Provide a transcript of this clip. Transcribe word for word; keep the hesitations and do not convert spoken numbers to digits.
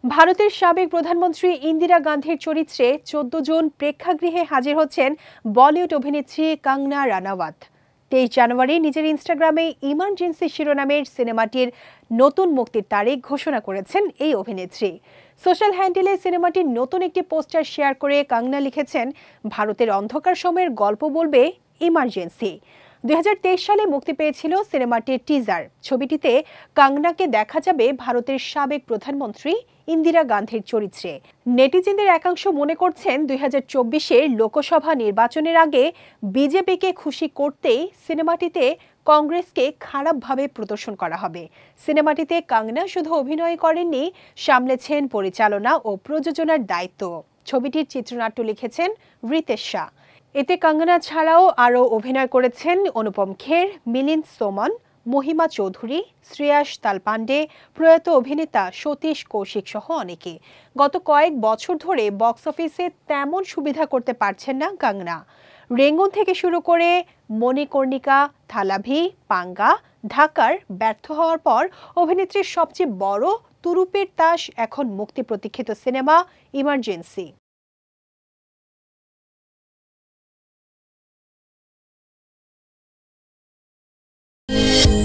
ভারতের সাবেক প্রধানমন্ত্রী ইন্দিরা গান্ধীর চরিত্রে চোদ্দ জন প্রেক্ষাগৃহে হাজির হচ্ছেন বলিউড অভিনেত্রী কঙ্গনা রানাওয়াত। তেইশ জানুয়ারি নিজের ইনস্টাগ্রামে ইমার্জেন্সি শিরোনামের সিনেমাটির নতুন মুক্তির তারিখ ঘোষণা করেছেন এই অভিনেত্রী। সোশ্যাল হ্যান্ডেলে সিনেমাটির নতুন একটি পোস্টার শেয়ার করে কঙ্গনা লিখেছেন, ভারতের অন্ধকার সময়ের গল্প বলবে ইমার্জেন্সি। দুই হাজার তেইশ সালে মুক্তি পেয়েছিল সিনেমাটির টিজার। ছবিটিতে কঙ্গনাকে দেখা যাবে ভারতের সাবেক প্রধানমন্ত্রী ইন্দিরা গান্ধীর চরিত্রে। নেটিজেনদের একাংশ মনে করছেন, দুই হাজার চব্বিশের লোকসভা নির্বাচনের আগে বিজেপিকে খুশি করতেই সিনেমাটিতে কংগ্রেসকে খারাপভাবে প্রদর্শন করা হবে। সিনেমাটিতে কঙ্গনা শুধু অভিনয় করেননি, সামলেছেন পরিচালনা ও প্রযোজনার দায়িত্ব। ছবিটির চিত্রনাট্য লিখেছেন রিতেশ শাহ। এতে কঙ্গনা ছাড়াও আরও অভিনয় করেছেন অনুপম খের, মিলিন্দ সোমন, মহিমা চৌধুরী, শ্রেয়াস তালপান্ডে, প্রয়াত অভিনেতা সতীশ কৌশিক সহ অনেকে। গত কয়েক বছর ধরে বক্স অফিসে তেমন সুবিধা করতে পারছেন না কঙ্গনা। রেঙ্গুন থেকে শুরু করে মণিকর্ণিকা, থালাভি, পাঙ্গা, ঢাকার ব্যর্থ হওয়ার পর অভিনেত্রীর সবচেয়ে বড় তুরুপের তাস এখন মুক্তি প্রতীক্ষিত সিনেমা ইমার্জেন্সি। you